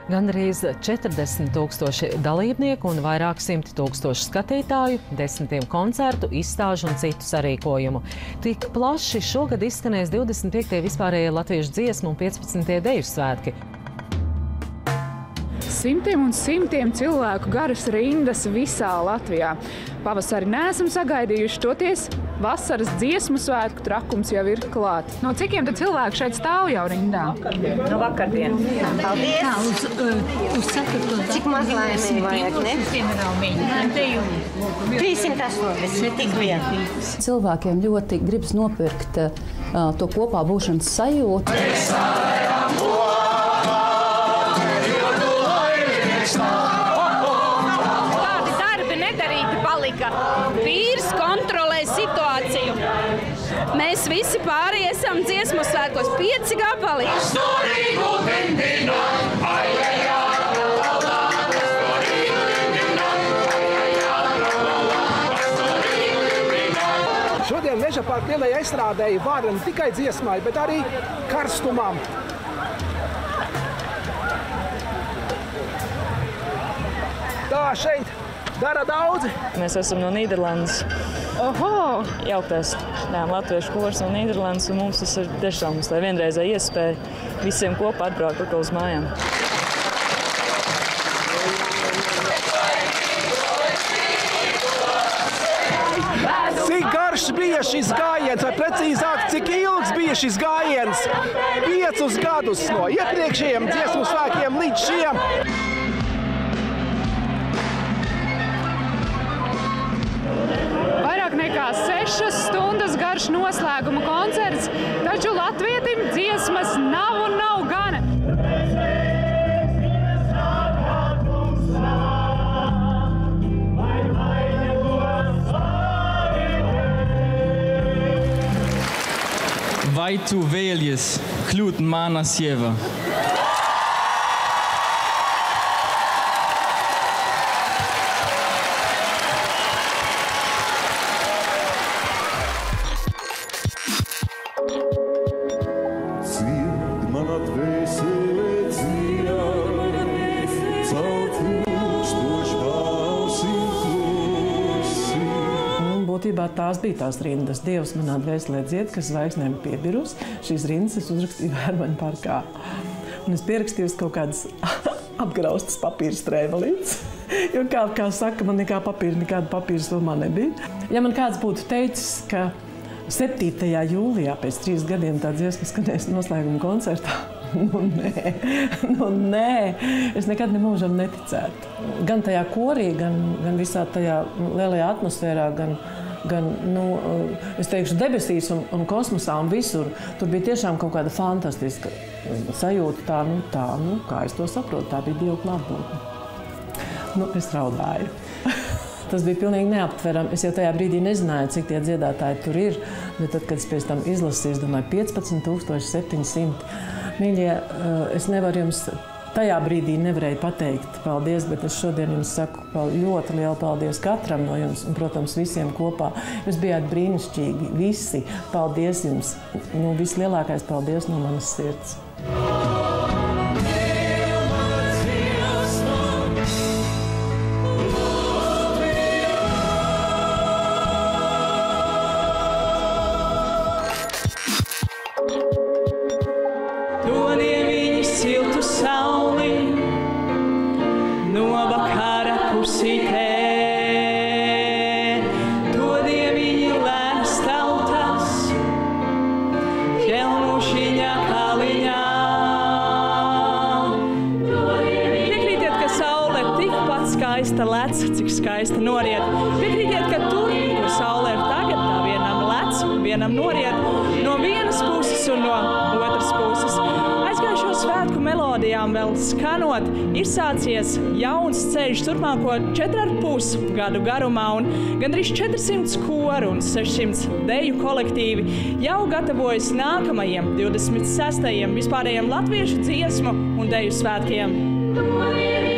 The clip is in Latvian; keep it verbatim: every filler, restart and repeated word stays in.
Gandrīz četrdesmit tūkstoši dalībnieku un vairāk simti tūkstoši skatītāju, desmitiem koncertu, izstāžu un citu sarīkojumu. Tik plaši šogad izskanēs divdesmit piektie vispārējie latviešu dziesmu un piecpadsmitie deju svētki. Simtiem un simtiem cilvēku garas rindas visā Latvijā. Pavasari neesam sagaidījuši, toties vasaras dziesmu svētku trakums jau ir klāt. No cikiem tad cilvēku šeit stāv jau rindā? No vakardienas. Paldies! Tā, uz, uh, uz ceturto datu. Cik maz laimīgi vajag, ne? Piemēram, viņi. trīssimt astoņdesmit, tik vien. Cilvēkiem ļoti gribas nopirkt uh, to kopā būšanas sajūtu. Kādi darbi nedarīti palika. Vīrs kontrolē situāciju. Mēs visi pārējie esam dziesmu svētkos pieci gabali. Šodien Meža parka lielajai estrādei vārda ne tikai dziesmai, bet arī karstumam. Tā šeit dara daudzi. Mēs esam no Nīderlandes. Oho! Jauktais latviešu kors no Nīderlandes, un mums tas ir tiešām tā vienreizēja iespēja visiem kopā atbraukt atkal uz mājām. Cik garš bija šis gājiens, vai precīzāk, cik ilgs bija šis gājiens? Piecus gadus no iepriekšējiem dziesmu svētkiem līdz šiem. Vairāk nekā sešas stundas garš noslēguma koncerts, taču latvietim dziesmas nav un nav gana. Vai tu vēlies kļūt mana sieva? Būtībā tās bija tās rindas. Dievs manā dvēselē dzied, kas zvaigznēm piebirus. Šīs rindas es uzrakstīju Vērmaņu parkā. Un es pierakstīju kaut kādas apgraustas papīra strēmelītes. Jo, kā, kā saka, man nekā papīra, nekāda papīra filmā nebija. Ja man kāds būtu teicis, ka septītajā jūlijā pēc trīs gadiem tā dziesma skanēs noslēguma koncertā, nu nē, nu nē, es nekad nemūžam neticētu. Gan tajā korī, gan, gan visā tajā lielajā atmosfērā, gan gan, nu, es teikšu, debesīs un, un kosmosā un visur. Tur bija tiešām kaut kāda fantastiska sajūta, tā, nu, tā, nu, kā es to saprotu, tā bija Dieva klātbūtne. Nu, es raudāju. Tas bija pilnīgi neaptverami. Es jau tajā brīdī nezināju, cik tie dziedātāji tur ir, bet tad, kad es pēc tam izlasīju, es domāju, piecpadsmit tūkstoši septiņi simti. Mīļie, es nevaru jums tajā brīdī nevarēju pateikt paldies, bet es šodien jums saku ļoti lielu paldies katram no jums un, protams, visiem kopā. Jūs bijāt brīnišķīgi, visi. Paldies jums. Nu, vislielākais paldies no manas sirds. Lec, cik skaista noriet. Piekrītiet, ka tur, kur saule ir tagad, tā vienam lec, vienam noriet no vienas puses un no otras puses. Aizgājušo svētku melodijām vēl skanot, ir sācies jauns ceļš turpmāko četru ar pus gadu garumā, un gandrīz četrsimt koru un sešsimt deju kolektīvi jau gatavojas nākamajiem divdesmit sestajiem vispārējiem latviešu dziesmu un deju svētkiem.